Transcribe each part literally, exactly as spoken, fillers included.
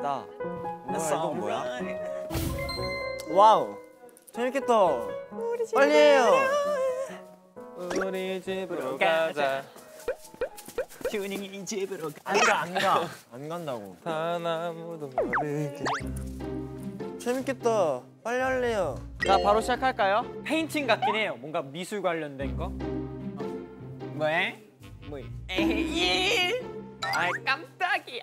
재밌겠다. 이건 뭐야? 와우, 재밌겠다. 빨리 해요. 우리 집으로 가자. 튜닝이 집으로 안 가, 안 가. 안 간다고. 단 아무도 모르게. 재밌겠다. 빨리 할래요. 자, 바로 시작할까요? 페인팅 같긴 해요. 뭔가 미술 관련된 거. 어. 뭐해? 뭐? 에이, 아이 깜짝이야.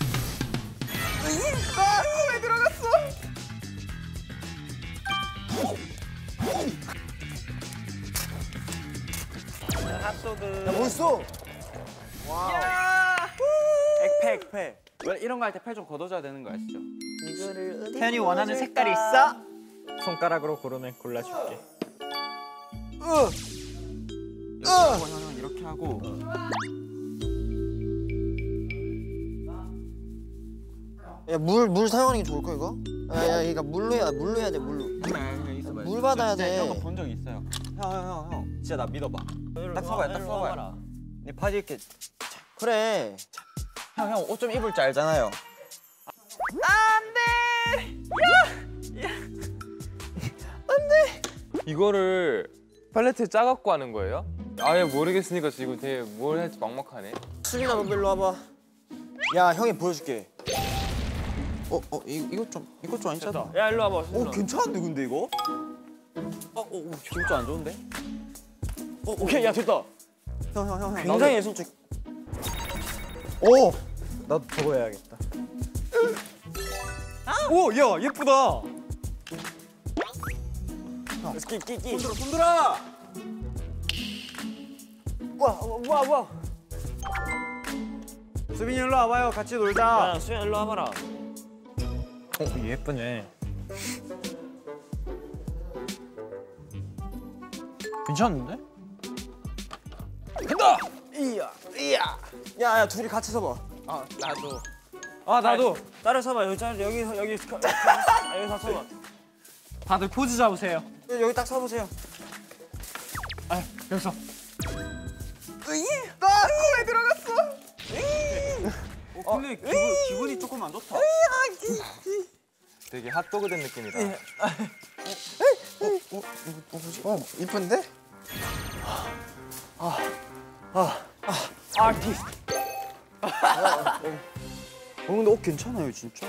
아, 코에 들어갔어. 핫도그. 야, 멋있어. 와우. 야! 액패, 액패. 원래 이런 거 할 때 패 좀 걷어줘야 되는 거 아시죠? 이거를 어디 태연이 원하는 색깔이 있어? 손가락으로 고르면 골라줄게. 으. 이렇게 하고 형은 이렇게 하고. 야, 물, 물 사용하는 게 좋을까, 이거? 야, 야, 그러니까 물로 해야, 물로 해야 돼, 물로. 물 받아야 돼. 이런 거 본 적 있어요. 형, 형, 형, 형. 진짜 나 믿어봐. 딱 서봐요, 딱 서봐요. 네 바지 이렇게. 그래. 형, 형, 옷 좀 입을 줄 알잖아요. 안 돼! 야! 야! 안 돼! 이거를 팔레트에 짜갖고 하는 거예요? 아예 모르겠으니까 지금 되게 뭘 할지 막막하네. 수빈아, 너 일로 와봐. 야, 형이 보여줄게. 어, 어, 이, 이거 좀, 이거 좀 아니잖아. 야, 일로 와봐. 어, 괜찮은데, 근데 이거? 어, 어, 어, 진짜 안 좋은데? 어, 오케이, 야, 됐다. 형, 형, 형, 형. 굉장히 예술적. 오! 나도 저거 해야겠다. 오, 야, 예쁘다. 끼, 끼, 끼. 손들어, 손들어. 와, 와, 와. 수빈이 일로 와봐요. 같이 놀자. 야, 수빈아, 일로 와봐라. 어, 예쁘네. 괜찮은데? 간다! 이야, 이야. 야, 야, 둘이 같이 서봐. 아, 나도. 아, 나도. 따라 서봐. 여기, 따라, 여기, 여기, 여기, 아, 여기 다 서봐. 다들 포즈 잡으세요. 여기, 여기 딱 서보세요. 아, 여기서. 으이! 나 코에 들어갔어. 어, 근데 기분, 기분이 조금 안 좋다. 되게 핫도그 된 느낌이다. 어, 어, 어, 이쁜데? 아, 아, 아, 아티스트. 어, 근데 옷 괜찮아요, 진짜.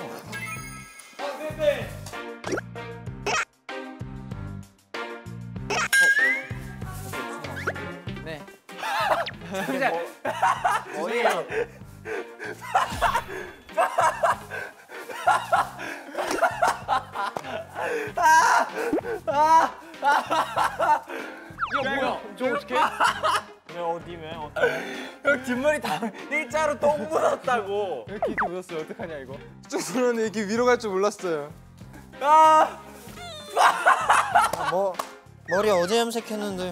네. 그래. 어디야? 이거 뭐야? 저 어떡해? 왜 어디 왜 어떻게? 형 뒷머리 다 일자로 똥 묻었다고. 이렇게 이렇게 묻었어요. 어떡하냐 이거? 쭉 들었는데 이렇게 위로 갈 줄 몰랐어요. 아! 아, 뭐 머리 어제 염색했는데.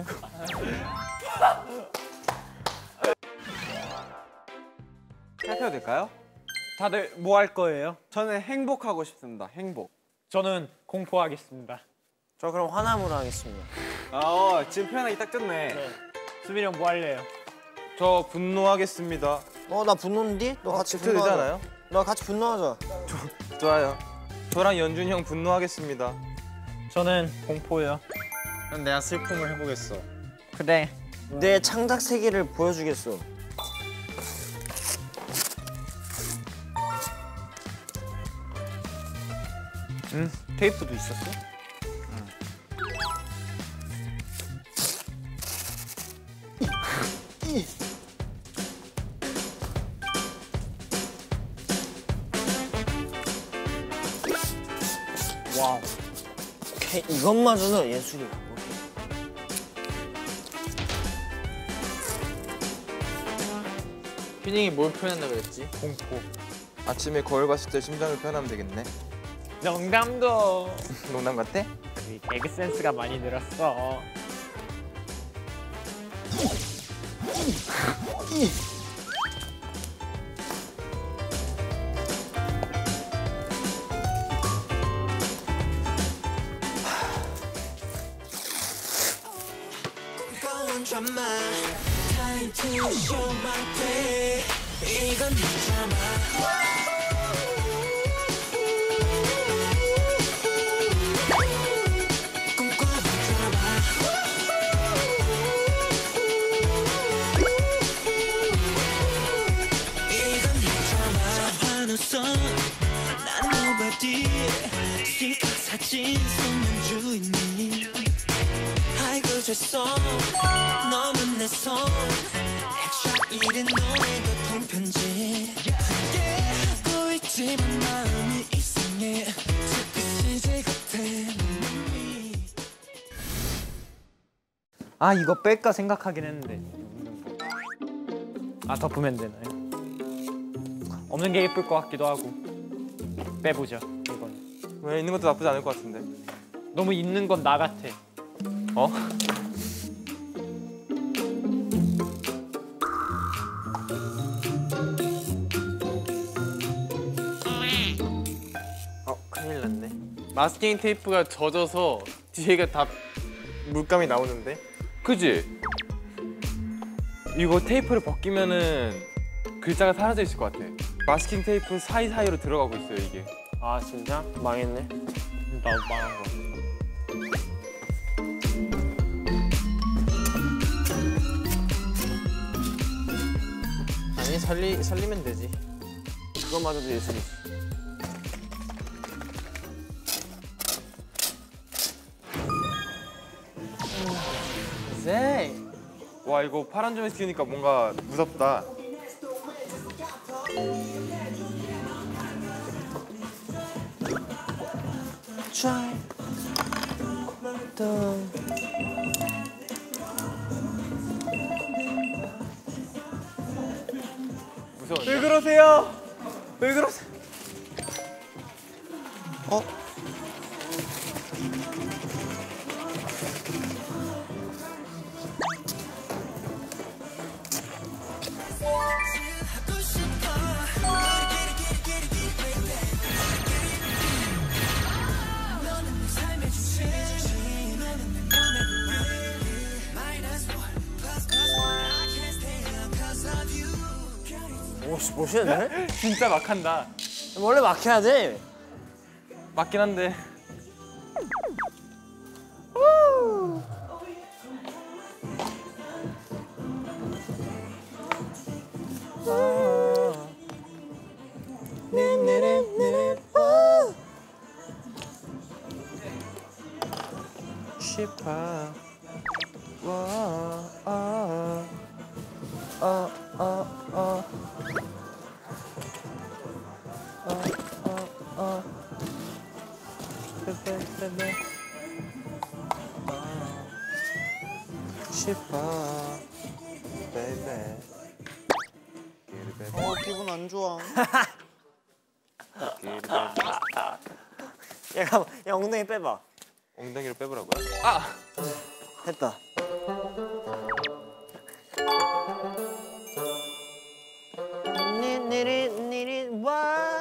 시작해도 될까요? 다들 뭐 할 거예요? 저는 행복하고 싶습니다. 행복. 저는 공포하겠습니다. 저 그럼 화나무로 하겠습니다. 아, 지금 표현하기 딱 좋네. 네. 수빈이 형 뭐 할래요? 저 분노하겠습니다. 어, 나 분노인데? 너 같이 그렇게 분노하자. 되잖아요. 너 같이 분노하자. 좋아요. 저랑 연준이 형 분노하겠습니다. 저는 공포요. 그럼 내가 슬픔을 해보겠어. 그래. 내 창작 세계를 보여주겠어. 응. 테이프도 있었어? 와우. 오케이, 이것마저도 예술이야. 휴닝이 뭘 표현한다 그랬지? 공포. 아침에 거울 봤을 때 심장을 표현하면 되겠네. 농담도. 농담 같아? 우리 개그 센스가 많이 늘었어. 이건 괜찮아. 없었어. 난 nobody. 스티커 사진 속는 주인이. 아이고 죄송. 너는 내 손. 액션 일은 너에게 통편지. 하고 있지만 마음이 이상해. 자꾸 시제 같아. 아 이거 뺄까 생각하긴 했는데. 아 덮으면 되나요? 없는 게 예쁠 것 같기도 하고. 빼보죠 이건. 왜 있는 것도 나쁘지 않을 것 같은데. 너무 있는 건 나 같아. 어? 어 큰일 났네. 마스킹 테이프가 젖어서 뒤에가 다 물감이 나오는데? 그지? 이거 테이프를 벗기면은 글자가 사라져 있을 것 같아. 마스킹 테이프 사이사이로 들어가고 있어요 이게. 아 진짜? 망했네. 나도 망한 거. 아니 살리 살리면 되지. 그거마저도 예술이지. 네. 와 이거 파란 점에 씌우니까 뭔가 무섭다. Try to 무서운데? 왜 그러세요? 왜 그러세요? 어? 오씨 멋있네. 진짜 막한다. 원래 막혀야 돼. 맞긴 한데. 싶어. 와, 아, 아, 아, 아. 싶어, 베이베. 어 기분 안 좋아. 야, 야 엉덩이 빼봐. 엉덩이를 빼보라고요? 아! 됐다. 니리 니리 와.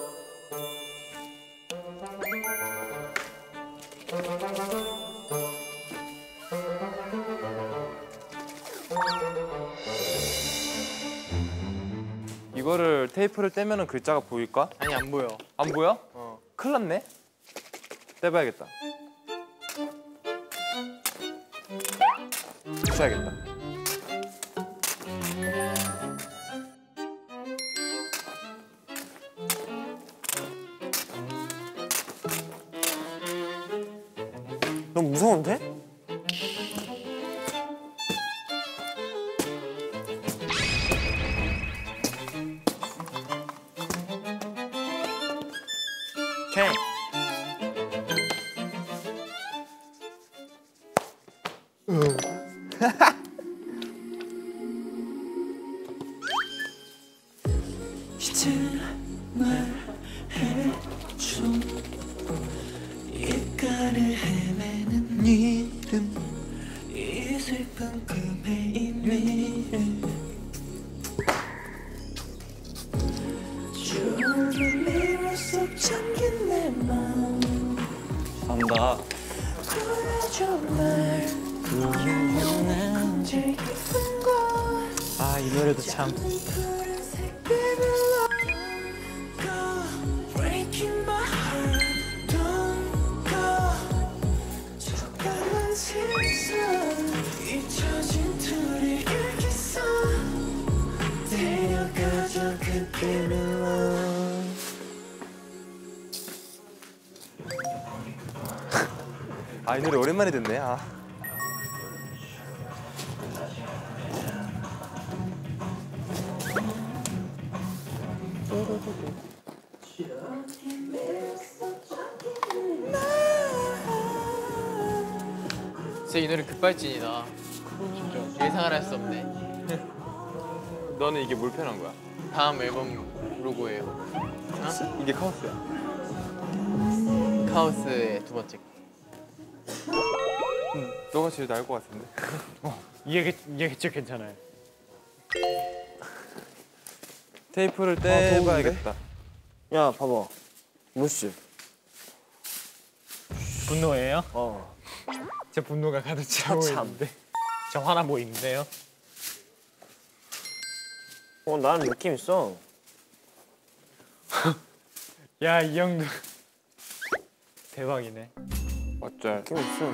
이거를 테이프를 떼면은 글자가 보일까? 아니 안 보여. 안 보여? 어. 큰일 났네. 떼봐야겠다. 붙여야겠다. 너무 무서운데? 오케이. 이제 말해줘. 입가를 헤매는 이름. 이 슬픈 꿈의 이미를. 주름 미러 속 잠긴 내 마음. 안다. 보여줘 날. 부르는 제일 깊은 곳. 아 이 노래도 참. Breaking my heart, don't go. 잠깐만 세상 잊혀진 둘이 일기서 데려가줘 그때를 아, 이 노래 오랜만에 듣네. 아. 진짜 이 노래 급발진이다. 진짜 예상을 할 수 없네. 너는 이게 뭘 편한 거야? 다음 앨범 로고예요. 이게 카오스야. 카오스의 두 번째. 응, 너가 제일 나을 것 같은데. 이게 이게 진짜 괜찮아요. 테이프를 떼봐야겠다. 야 봐봐. 뭐지? 분노예요? 어. 제 분노가 가득 차고 참. 있는데. 저 화나 보이는데요? 어 나는 느낌 있어. 야, 이 형도 대박이네. 어쩔. 느낌 있어.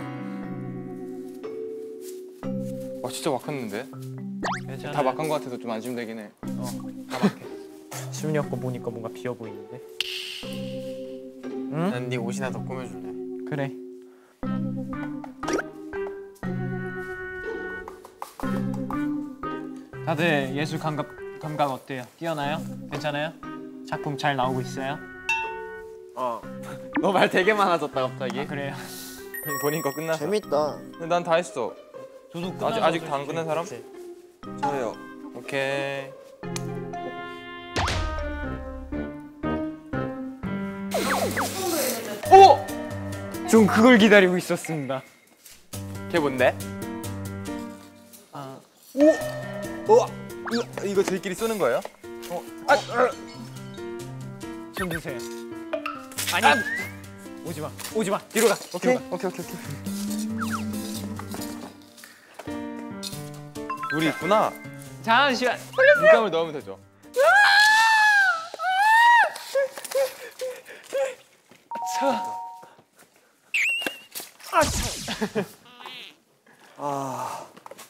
와, 진짜 막혔는데? 괜찮아요. 다 막한 것 같아서 좀 안심되긴 해. 다 막해. 시훈이 형 거 보니까 뭔가 비어 보이는데. 난 네 옷이나 더 꾸며줄래. 그래. 다들 예술 감각 감각 어때요? 뛰어나요? 괜찮아요? 작품 잘 나오고 있어요? 어. 너 말 되게 많아졌다 갑자기. 아, 그래요? 본인 거 끝났어. 재밌다. 근데 난 다 했어. 저도 아직 아직 다 안 끝난 사람? 저요. 오케이. 오! 전 그걸 기다리고 있었습니다. 걔 뭔데? 아, 오! 어? 이거, 이거 저희끼리 쏘는 거예요? 어? 아! 아! 손 드세요. 아니, 오지 마, 오지 마. 뒤로 가. 오케이. 뒤로 가. 오케이, 오케이, 오케이. 우리 있구나. 잠시만. 물감을 넣으면 되죠. 아.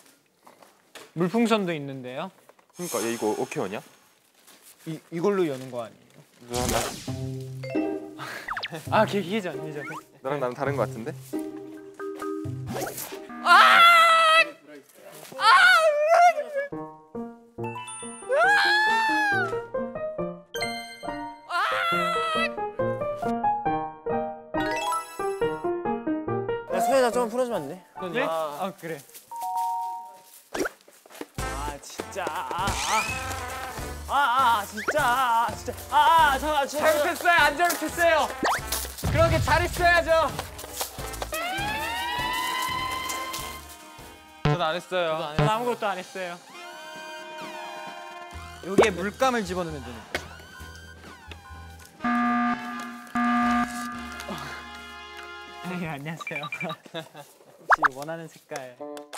물풍선도 있는데요. 그러니까 얘 이거 오케이원이야? 이 이걸로 여는 거 아니에요? 너랑 나, 아, 기 기전 기전. 너랑 나랑 다른 거 같은데? 야 소연아 좀 풀어주면 안 돼? 그래? 아, 그래. 아 진짜. 아, 아. 아, 아 진짜. 아, 진짜. 아, 아 잠깐. 잠깐. 잘못했어요. 안 잘못했어요. 그렇게 잘했어야죠. 전 안 했어요. 전 아무것도 안 했어요. 여기에 물감을 집어넣으면 되는 거예요. 네, 안녕하세요. 혹시 원하는 색깔?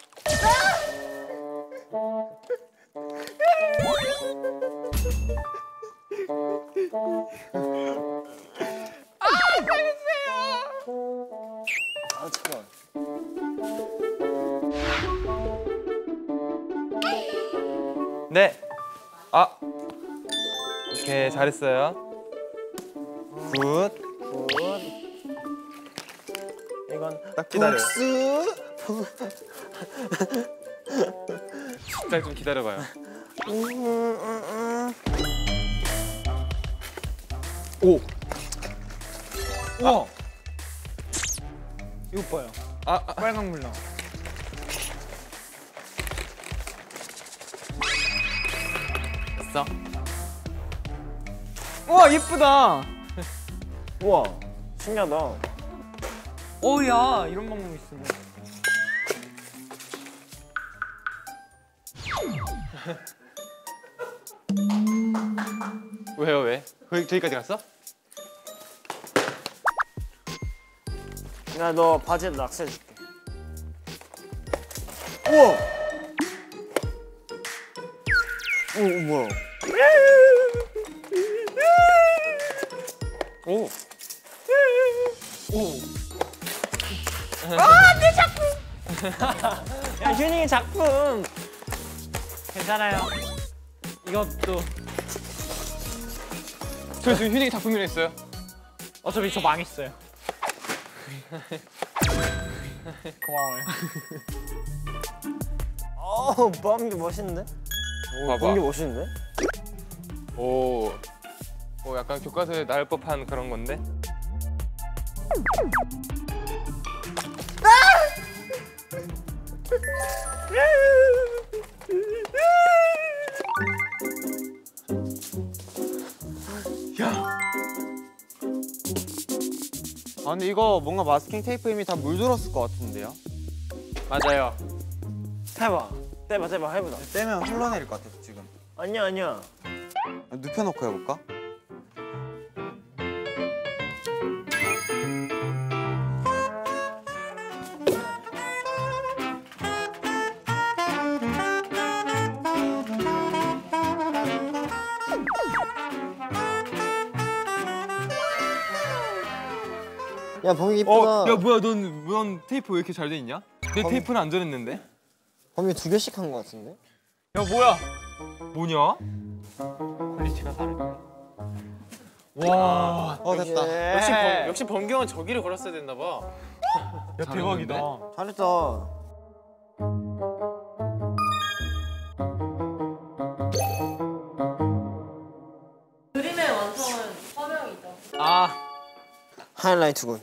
아 잠깐. 네. 아. 오케이, 잘했어요. 굿. 굿. 이건 딱 기다려. 복수. 딱 좀 기다려봐요. 오. 우와. 이거 봐요. 아, 아. 빨강 물랑. 됐어? 우와, 예쁘다. 우와 신기하다. 오야, 이런 방법이 있었네. 왜요, 왜? 거기, 저기까지 갔어? 야 너 바지에 낙서해줄게. 우와. 오 뭐야? 오. 오. 아, 내 작품! 야, 휴닝이 작품! 괜찮아요. 이것도 저 지금 휴닝이 작품이라 했어요. 어차피 저 망했어요. 고마워요. 어, 번개 멋있는데? 봐봐. 번개 멋있는데? 오, 오 약간 교과서에 나올 법한 그런 건데. 아 근데 이거 뭔가 마스킹 테이프 이미 다 물들었을 것 같은데요? 맞아요. 해봐. 떼봐 떼봐 해보자. 떼면 흘러내릴 것 같아 지금. 아니야 아니야. 눕혀놓고 해볼까? 야 범이 이쁘다. 어, 야 뭐야 넌, 넌 테이프 왜 이렇게 잘 돼 있냐? 내 테이프는 안 전했는데? 범이 두 개씩 한 것 같은데? 야 뭐야? 뭐냐? 퀄리티가 다르네. 와, 어 됐다. 역시 범, 역시 범경은 저기를 걸었어야 됐나 봐. 야 대박이다. 잘했다. 그림의 완성은 서명이죠. 아, 하이라이트군.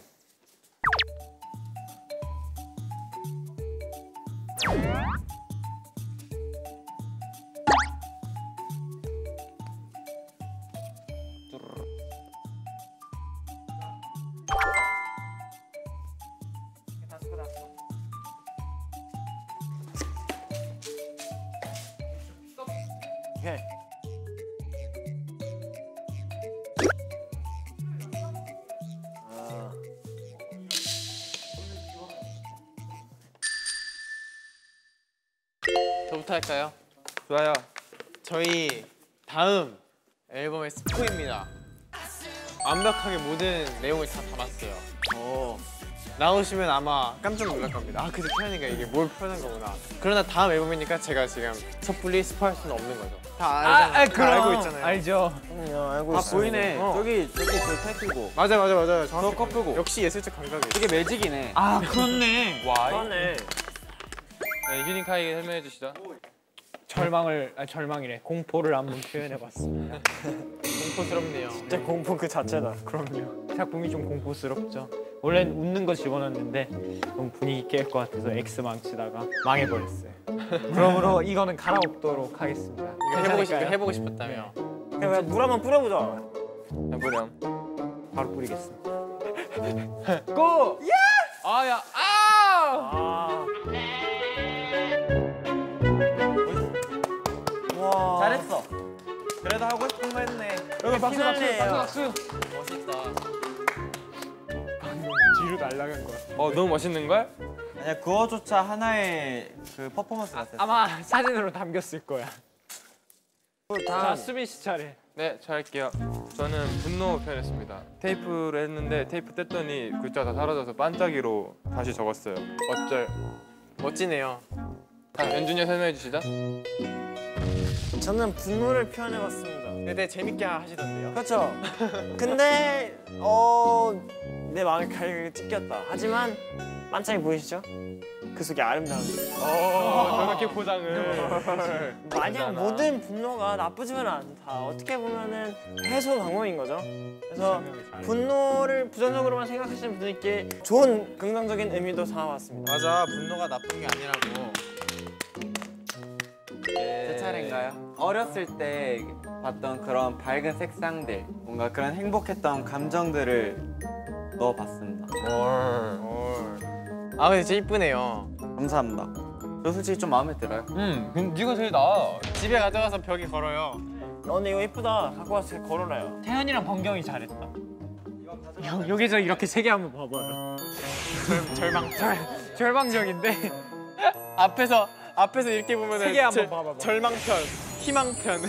오케이. 아. 저부터 할까요? 좋아요. 저희 다음 앨범의 스포입니다. 완벽하게 모든 내용을 다 담았어요. 오. 나오시면 아마 깜짝 놀랄 겁니다. 아, 그래서 태연이가 이게 뭘 표현한 거구나. 그러나 다음 앨범이니까 제가 지금 섣불리 스포할 수는 없는 거죠. 다 알잖아요. 아, 다 그럼 알고 있잖아요. 알죠. 그럼요 알고 아 있어요. 보이네. 어. 저기 저기 저 타이틀고. 맞아, 맞아, 맞아. 정확히 저 커플고. 역시 예술적 감각이. 이게 매직이네. 아 그렇네. 와이. 그러네. 네, 휴닝카이 설명해 주시죠. 절망을 아 절망이래. 공포를 한번 표현해봤습니다. 공포스럽네요. 진짜 공포 그 자체다. 그럼요. 작품이 좀 공포스럽죠. 원래는 웃는 거 집어넣었는데 너무 분위기 깰 것 같아서 X 망치다가 망해버렸어요. 그러므로 이거는 갈아엎도록 하겠습니다. 이거 해보고 싶, 괜찮을까요? 해보고 싶었다며. 그냥 물 한번 뿌려보자. 해보렴. 바로 뿌리겠습니다. 고! 아, 야, 아! 아. 와. 잘했어. 그래도 하고 싶은 거 했네. 여기 박수 박수 박수. 멋있다. 뒤로 날아간 거야. 어 너무 멋있는 걸? 아니야 그거조차 하나의 그 퍼포먼스 같았어. 아마 사진으로 담겼을 거야. 자 다음. 수빈 씨 차례. 네, 저 할게요. 저는 분노 표현했습니다. 테이프를 했는데 테이프 뗐더니 글자가 다 사라져서 반짝이로 다시 적었어요. 어쩔. 멋지네요. 자, 연준이 설명해 주시죠. 저는 분노를 표현해봤습니다. 근데 재밌게 하시던데요. 그렇죠. 근데 어 내 마음이 가르게 찢겼다. 하지만 반짝이 보이시죠? 그 속에 아름다움이. 어, 저렇게 포장을. 마냥 모든 분노가 나쁘지만은 않다. 어떻게 보면은 해소 방법인 거죠. 그래서 분노를 부정적으로만 생각하시는 분들께 좋은 긍정적인 의미도 담아봤습니다. 맞아, 분노가 나쁜 게 아니라고. 제 차례인가요? 어렸을 때 봤던 그런 밝은 색상들, 뭔가 그런 행복했던 감정들을 넣어봤습니다. 아, 근데 진짜 이쁘네요. 감사합니다. 저 솔직히 좀 마음에 들어요. 음, 근 네가 제일 나아. 집에 가져가서 벽에 걸어요. 어, 근데 이거 예쁘다. 갖고 와서 걸어놔요. 태연이랑 범경이 잘했다. 여, 여기서 이렇게 세 개 한번 봐봐요. 절망. 절망적인데. 앞에서 앞에서 이렇게 보면은 세개 한번 절- 봐봐봐. 절망편, 희망편.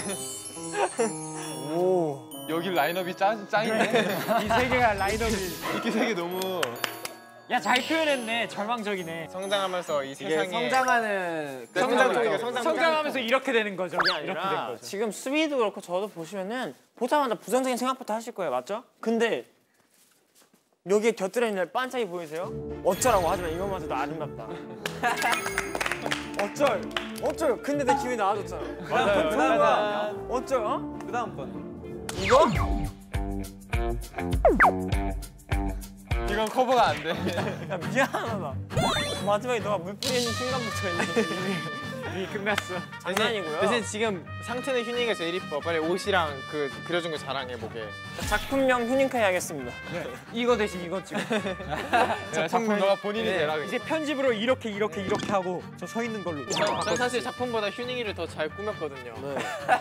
오. 여기 라인업이 짱, 짱이네. 이 세 개가 라인업이. 이렇게 세 개 너무. 야 잘 표현했네. 절망적이네. 성장하면서 이 이게 세상에 성장하는 그 성장 쪽이가 성장 성장 성장하면서 이렇게 되는 거죠. 그게 이렇게 된 아니라 거죠. 지금 수비도 그렇고 저도 보시면은 보자마자 부정적인 생각부터 하실 거예요. 맞죠? 근데 여기에 곁들여 있는 반짝이 보이세요? 어쩌라고 하지만 이것마저도 아름답다. 어쩔 어쩔 근데 내 기분이 나아졌잖아. 맞아요. 좋은 거야. 어쩔 어? 그 다음 건 이거? 이건 커버가 안 돼. 야 미안하다. 마지막에 너가 물 뿌리는 순간부터 이미 끝났어. 장난이고요. 대신 지금 상태는 휴닝이가 제일 이뻐. 빨리 옷이랑 그 그려준 거 자랑해보게. 작품명 휴닝카이 하겠습니다. 이거 대신 이거 찍어. 작품 너가 본인이 내라. 이제 편집으로 이렇게 이렇게 이렇게 하고 저 서 있는 걸로. 전, 전 사실 작품보다 휴닝이를 더 잘 꾸몄거든요. 네.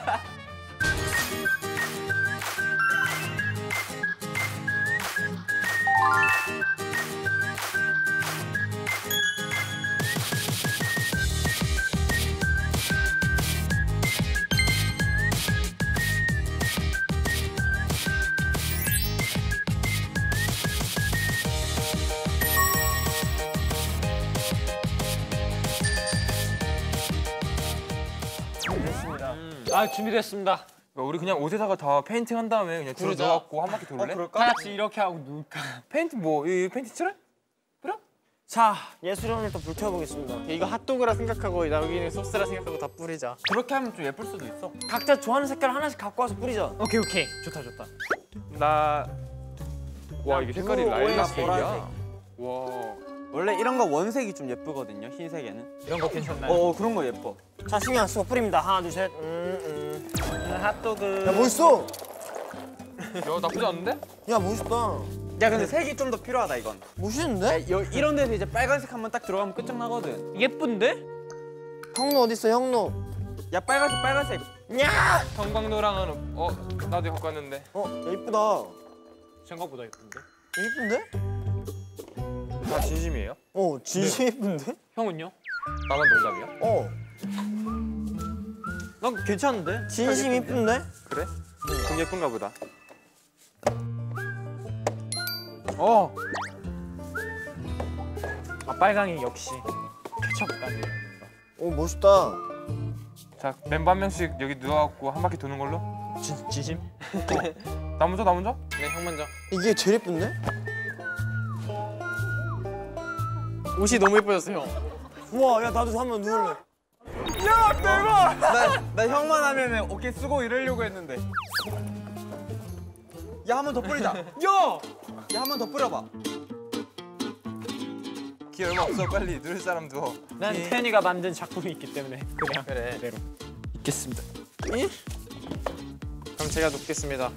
됐습니다. 아 준비됐습니다. 우리 그냥 옷에다가 다 페인팅 한 다음에 그냥 줄을 그러자. 넣어갖고 한 바퀴 돌래? 그럴까? 다 같이 이렇게 하고 누울까? 페인트 뭐 이 페인트 칠해? 자, 예술원을 또 불태워보겠습니다. 이거 핫도그라 생각하고 여기는 소스라 생각하고 다 뿌리자. 그렇게 하면 좀 예쁠 수도 있어. 각자 좋아하는 색깔 하나씩 갖고 와서 뿌리자. 오케이 오케이 좋다 좋다. 나... 와 이게 색깔이 블루, 라일락색이야. 보라색. 와... 원래 이런 거 원색이 좀 예쁘거든요. 흰색에는. 이런 거 괜찮나요? 어, 어 그런 거 예뻐. 자, 신경 안 쓰고 뿌립니다. 하나, 둘, 셋. 음, 음. 핫도그. 야, 멋있어. 야 나쁘지 않은데? 야, 멋있다. 야 근데 색이 좀 더 필요하다 이건. 멋있는데? 여, 이런 데서 이제 빨간색 한번 딱 들어가면 끝장나거든. 예쁜데? 형노 어디 있어, 형노? 야 빨간색 빨간색. 야! 형광노랑은 어 나도 갖고 왔는데. 어, 야, 이쁘다. 생각보다 예쁜데? 이쁜데? 다 진심이에요? 어, 진짜 이쁜데? 형은요? 나만 농담이야? 어, 난 괜찮은데? 진심 이쁜데? 그래? 좀 예쁜가 보다. 어! 아 빨강이 역시 케첩까지. 오, 멋있다. 자 멤버 한 명씩 여기 누워갖고 한 바퀴 도는 걸로. 진 진심? 나 먼저 나 먼저? 네, 형 먼저. 이게 제일 예쁜데? 옷이 너무 예뻐졌어, 형. 우와, 야, 나도 한번 누울래. 나, 나 형만 하면은 어깨 쓰고 이러려고 했는데. 야 한 번 더 뿌리자. 야! 야 한 번 더 뿌려봐. 기 얼마 없어. 빨리 누를 사람 누워. 난 태연이가 만든 작품이 있기 때문에 그냥 그래. 그대로 있겠습니다. 그럼 제가 눕겠습니다.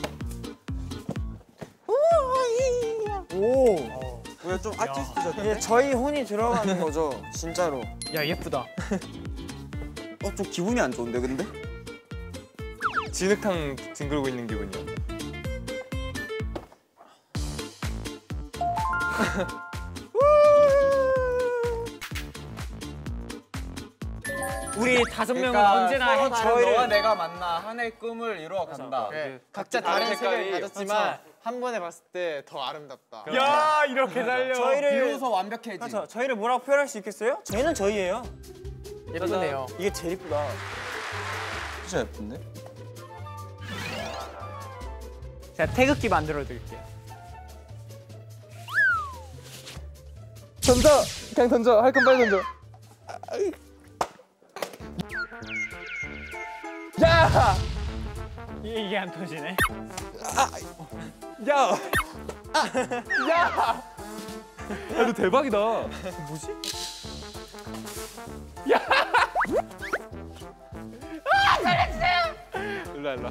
오, 왜 좀 아티스트적인데? 이게 저희 혼이 들어가는 거죠, 진짜로. 야 예쁘다. 어, 좀 기분이 안 좋은데 근데? 진흙탕 뒹굴고 있는 기분이야. 우리 다섯 명은 그러니까 언제나 서로 다른 저희를 너와 내가 만나 하나의 꿈을 이루어 간다. 네, 각자 다른 색을 가졌지만 한 번에 봤을 때 더 아름답다. 야 이렇게 살려. 저희를 비로소 완벽해지. 그렇죠. 저희를 뭐라고 표현할 수 있겠어요? 저희는 저희예요. 예쁘네요. 이게 제일 이쁘다. 진짜 예쁜데? 제가 태극기 만들어 드릴게요. 던져! 그냥 던져. 할 건 빨리 던져. 야! 이게, 이게 안 터지네. 야! 야! 야, 너 대박이다. 뭐지? 야! 아, 살려주세요! 일로 와, 일로 와.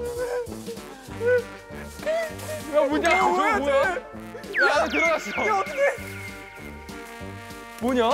야, 뭐냐? 저거 뭐야? 야, 안에 들어갔어. 야, 어떡해? 뭐냐?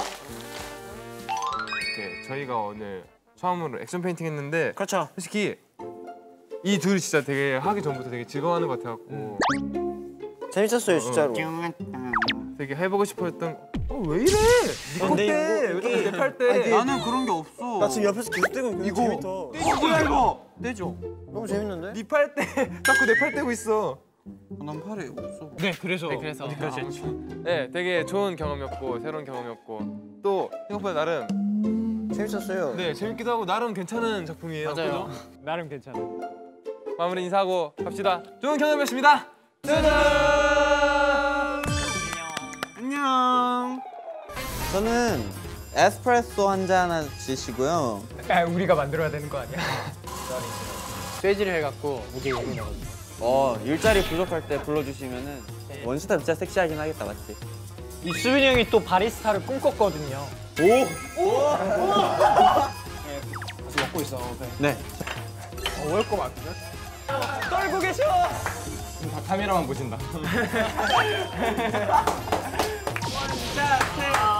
네, 저희가 오늘 처음으로 액션 페인팅 했는데 그렇죠. 솔직히 이 둘이 진짜 되게 하기 전부터 되게 즐거워하는 것 같아갖고 재밌었어요, 진짜로. 되게 해보고 싶어했던. 어, 왜 이래? 니 근데 컷대. 이거- 왜 자꾸 이게- 내팔 때? 나는 그런 게 없어. 나 지금 옆에서 계속 떼고 있는데 이거. 재밌다. 어, 뭐야 이거? 떼줘. 너무 재밌는데? 니 팔 때 자꾸 내 팔 떼고 있어. 어, 난 팔이 없어. 네 그래서 네, 그래서. 어디까지 했죠? 네, 되게 좋은 경험이었고 새로운 경험이었고 또 생각보다 나름 재밌었어요. 네 재밌기도 하고 나름 괜찮은 작품이에요. 맞아요. 그죠? 나름 괜찮아. 마무리 인사하고 갑시다. 좋은 경험이었습니다. 짜잔! 안녕. 저는 에스프레소 한 잔 하나 주시고요. 아, 우리가 만들어야 되는 거 아니야? 쇠질을 해갖고 무게 예민하거든요. 어 일자리 부족할 때 불러주시면은 원시타 진짜 섹시하긴 하겠다, 맞지? 이 수빈이 형이 또 바리스타를 꿈꿨거든요. 오! 먹고 있어. 네. 어울 거 맞거든? 떨고 계셔. 다 카메라만 보신다. 자,